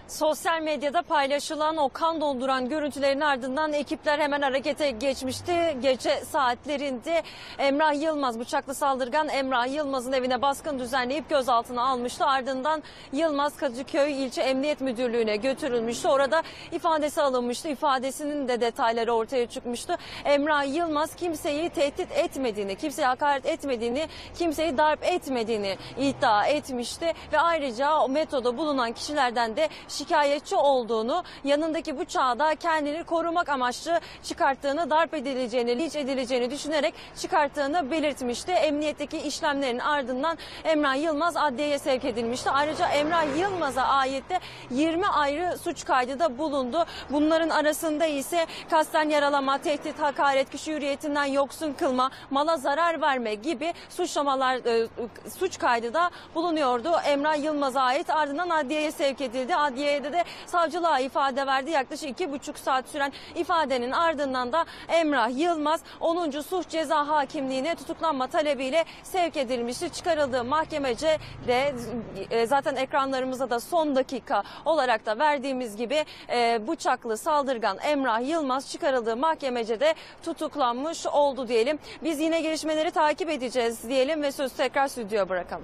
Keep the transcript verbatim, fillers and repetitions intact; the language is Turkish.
Sosyal medyada paylaşılan o kan donduran görüntülerin ardından ekipler hemen harekete geçmişti. Gece saatlerinde Emrah Yılmaz, bıçaklı saldırgan Emrah Yılmaz'ın evine baskın düzenleyip gözaltına almıştı. Ardından Yılmaz Kadıköy İlçe Emniyet Müdürlüğü'ne götürülmüştü. Orada ifadesi alınmıştı. İfadesinin de detayları ortaya çıkmıştı. Emrah Yılmaz kimseyi tehdit etmediğini, kimseye hakaret etmediğini, kimseyi darp etmediğini iddia etmişti. Ve ayrıca o metoda bulunan kişilerden de şikayetçi olduğunu, yanındaki bıçağı da kendini korumak amaçlı çıkarttığını, darp edileceğini, linç edileceğini düşünerek çıkarttığını belirtmişti. Emniyetteki işlemlerin ardından Emrah Yılmaz adliyeye sevk edilmişti. Ayrıca Emrah Yılmaz'a ait de yirmi ayrı suç kaydı da bulundu. Bunların arasında ise kasten yaralama, tehdit, hakaret, kişi hürriyetinden yoksun kılma, mala zarar verme gibi suçlamalar, e, suç kaydı da bulunuyordu Emrah Yılmaz'a ait. Ardından adliyeye sevk edildi. Adliyede de savcılığa ifade verdi. Yaklaşık iki buçuk saat süren ifadenin ardından da Emrah Yılmaz onuncu Suç Ceza Hakimliğine tutuklanma talebiyle sevk edilmişti. Çıkarıldığı mahkemece de e, zaten ekranlarımıza da son dakika olarak da verdiğimiz gibi e, bıçaklı saldırgan Emrah Yılmaz çıkarıldığı mahkemece de tutuklanmış oldu diyelim. Biz yine gelişmeleri takip edeceğiz diyelim ve sözü tekrar stüdyoya bırakalım.